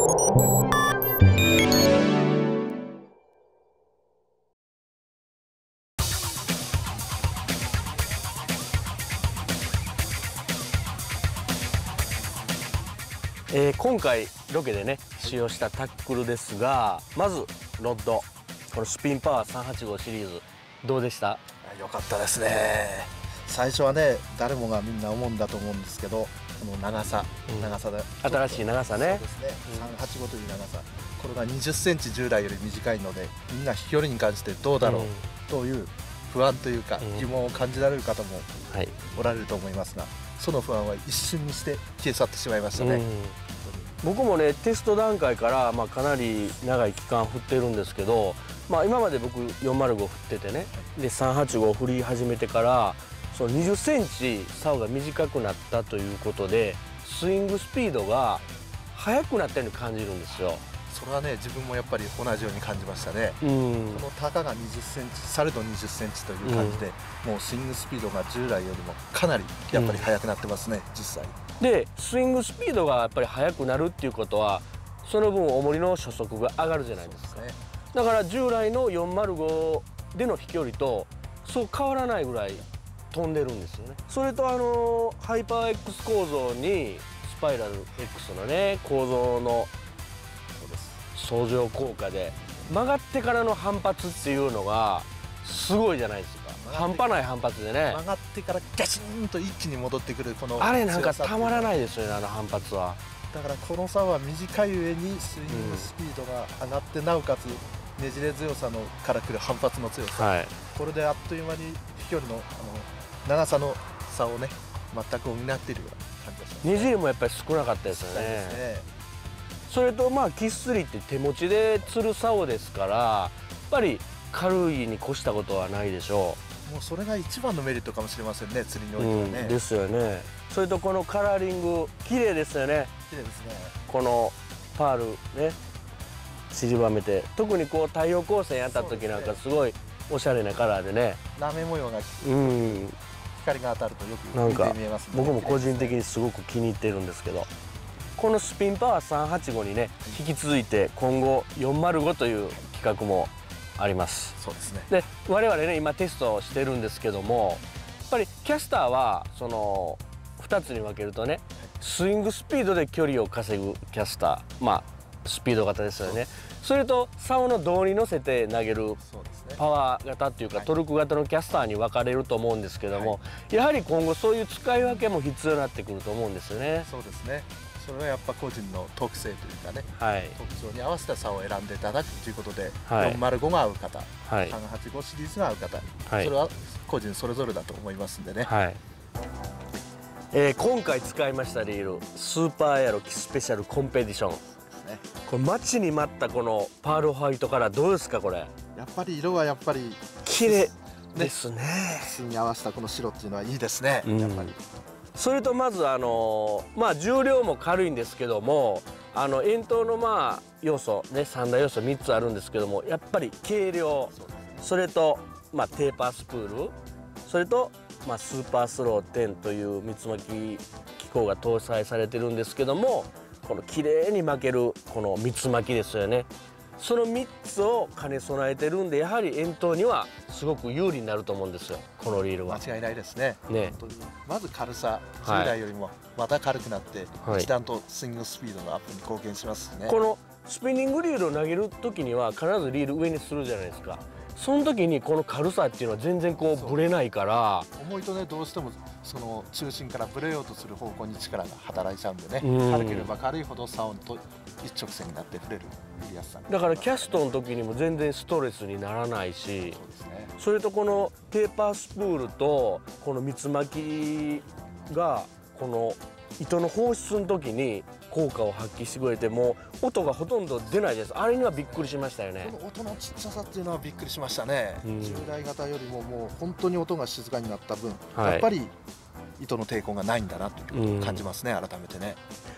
今回ロケでね使用したタックルですが、まずロッド、このスピンパワー385シリーズどうでした？ 良かったですね。最初はね、誰もがみんな思うんだと思うんですけど、この長さで新しい長さね。 そうですね、385という長さ、これが20センチ従来より短いので、みんな飛距離に関してどうだろうという不安というか疑問を感じられる方もおられると思いますが、その不安は一瞬にして消え去ってしまいましたね。 僕もねテスト段階から、かなり長い期間振ってるんですけど、今まで僕405振っててね、で385振り始めてからその20センチ竿が短くなったということで、スイングスピードが速くなったように感じるんですよ。 それはね、自分もやっぱり同じように感じましたね。このたかが20センチ、されど20センチという感じで、もうスイングスピードが従来よりもかなりやっぱり速くなってますね、実際。 でスイングスピードがやっぱり速くなるっていうことは、その分重りの初速が上がるじゃないですか。だから従来の405での飛距離とそう変わらないぐらい飛んでるんですよね。それとハイパー X 構造にスパイラル X のね構造の相乗効果で曲がってからの反発っていうのがすごいじゃないですか。半端ない反発でね、 曲がってからガチンと一気に戻ってくるこのあれなんかたまらないですよね、あの反発は。 だからこの差は短い上にスイングスピードが上がって、なおかつねじれ強さのからくる反発の強さ、これであっという間に飛距離の長さの差をね全く補っているような感じがしますね。 ねじれもやっぱり少なかったですよね。それとキッスリって手持ちで釣る竿ですから、やっぱり軽いに越したことはないでしょう。 もうそれが一番のメリットかもしれませんね、釣りにおいてはね。 ですよね。それとこのカラーリング綺麗ですよね。 綺麗ですね。 このパールね散りばめて、特にこう太陽光線やった時なんかすごいおしゃれなカラーでね、 ラメ模様が光が当たるとよくなんか見えますね。 僕も個人的にすごく気に入ってるんですけど、このスピンパワー385にね引き続いて今後405という企画もあります。 そうですね。 で我々ね今テストしてるんですけども、やっぱりキャスターはその2つに分けるとね、スイングスピードで距離を稼ぐキャスター、スピード型ですよね。それと竿の胴に乗せて投げるパワー型っていうかトルク型のキャスターに分かれると思うんですけども、やはり今後そういう使い分けも必要になってくると思うんですよね。 そうですね。それはやっぱ個人の特性というかね、特徴に合わせた竿を選んでいただくということで、405が合う方、385シリーズが合う方、それは個人それぞれだと思いますんでね。 今回使いましたリール、スーパーエアロキスペシャルコンペティション。これ待ちに待ったこのパールホワイトカラーどうですか？これやっぱり色はやっぱり綺麗ですね。 筒に合わせたこの白っていうのはいいですね、やっぱり。 それとまず重量も軽いんですけども、円筒の要素ね3大要素3つあるんですけども、やっぱり軽量、それとテーパースプール、それとスーパースロー10という三つ巻き機構が搭載されてるんですけども、この綺麗に巻けるこの三つ巻きですよね。その3つを兼ね備えてるんで、やはり遠投にはすごく有利になると思うんですよ、このリールは。 間違いないですね。まず軽さ、従来よりもまた軽くなって、一段とスイングスピードのアップに貢献しますね。 このスピニングリールを投げる時には必ずリール上にするじゃないですか。その時にこの軽さっていうのは全然こうぶれないから、 重いとねどうしてもその中心からぶれようとする方向に力が働いちゃうんでね、軽ければ軽いほど竿と一直線になって振れる振りやすさ。 だからキャストの時にも全然ストレスにならないし、それとこのテーパースプールとこの三つ巻きがこの糸の放出の時に効果を発揮してくれて、もう音がほとんど出ないです。あれにはびっくりしましたよね。 この音のちっちゃさっていうのはびっくりしましたね。従来型よりももう本当に音が静かになった分、やっぱり糸の抵抗がないんだなということを感じますね、改めてね。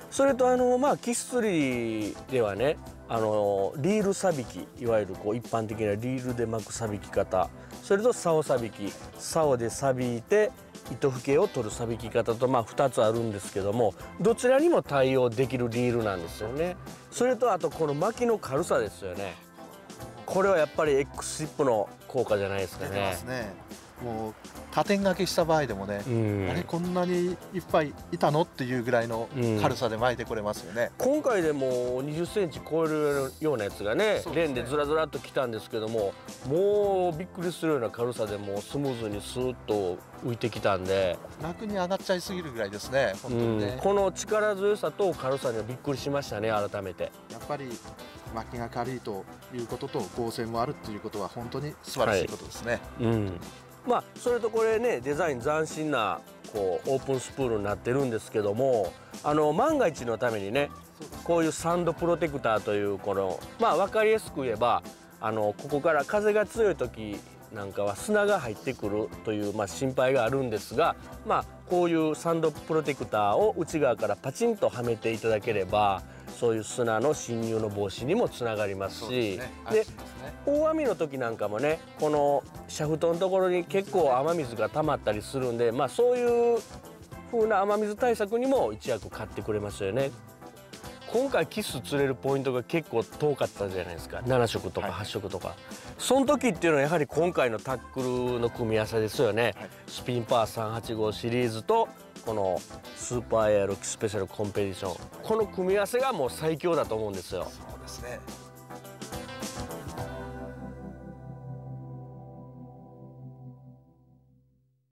それとキス釣りではねリールさびき、いわゆるこう一般的なリールで巻くさびき方、それと竿さびき、竿でさびいて糸吹けを取るさびき方と2つあるんですけども、どちらにも対応できるリールなんですよね。それとあとこの巻きの軽さですよね。これはやっぱり X シップの効果じゃないですかね。 出てますね。もう加点掛けした場合でもね、あれこんなにいっぱいいたのっていうぐらいの軽さで巻いてこれますよね。 今回でも20センチ超えるようなやつがね、レーンでずらずらっと来たんですけども、もうびっくりするような軽さでもうスムーズにスーッと浮いてきたんで、 楽に上がっちゃいすぎるぐらいですね、本当にね。 この力強さと軽さにはびっくりしましたね、改めて。 やっぱり巻きが軽いということと剛性もあるっていうことは本当に素晴らしいことですね。 それとこれね、デザイン斬新なこうオープンスプールになってるんですけども、万が一のためにね、こういうサンドプロテクターというこの分かりやすく言えばここから風が強い時なんかは砂が入ってくるという心配があるんですが、こういうサンドプロテクターを内側からパチンとはめていただければ、そういう砂の侵入の防止にもつながりますし、で大雨の時なんかもね、このシャフトのところに結構雨水が溜まったりするんで、そういう風な雨水対策にも一役買ってくれますよね。今回キス釣れるポイントが結構遠かったじゃないですか。7色とか8色とか、その時っていうのはやはり今回のタックルの組み合わせですよね。スピンパワー385シリーズとこのスーパーエアロキスペシャルコンペティション、この組み合わせがもう最強だと思うんですよ。 そうですね。